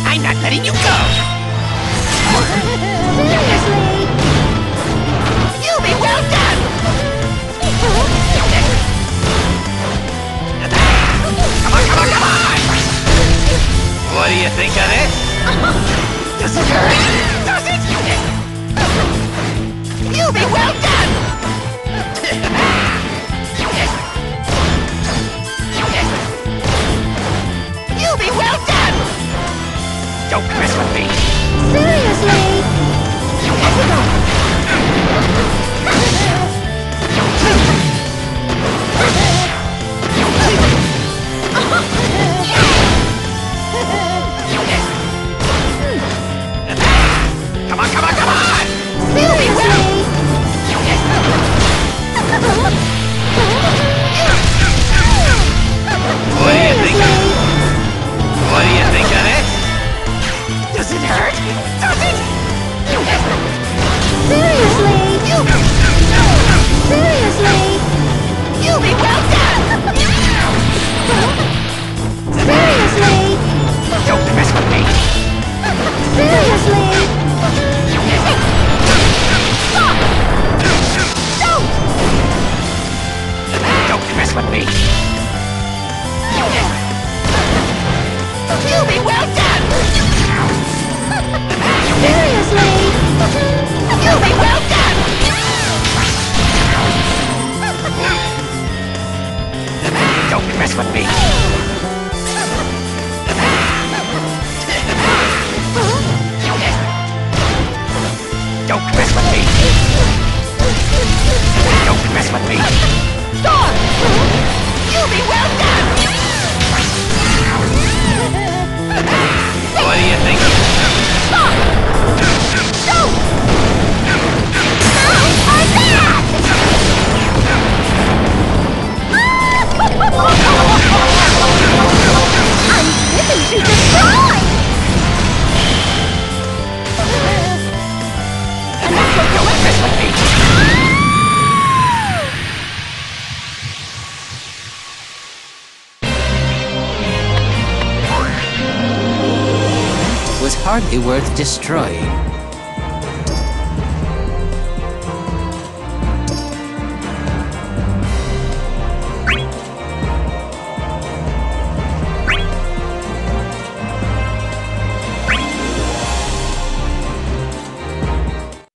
I'm not letting you go! Seriously? You'll be well done! Come on, come on, come on! What do you think of this? Does it hurt? Does it? You'll be well done! You'll be well done! Don't mess with me! Seriously? Come on, come on, come on! You'll be well! What do you think of? What do you think of this? Does it hurt? Does it? Seriously? Seriously? You'll be well done! Seriously? Don't mess with me! Seriously? Don't mess with me! You'll be well done! Seriously? You'll be well done! Don't mess with me! Don't mess with me! Don't mess with me! Stop! You'll be well done! What do you think of? Stop! No! I'm back! I'm driven to destroy! And that's what Don't mess with me! Was hardly worth destroying.